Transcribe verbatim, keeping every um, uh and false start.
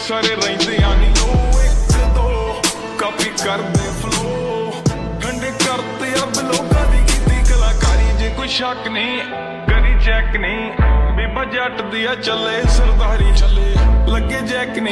सारे रहिंदे आनी ओ एक दो कापी करदे फ्लो ठंडे करते अब लोकां दी कीती कलाकारी जे कोई शक नहीं करी चेक नहीं बीबा जट दी चले सरदारी चले लगे जैक नहीं।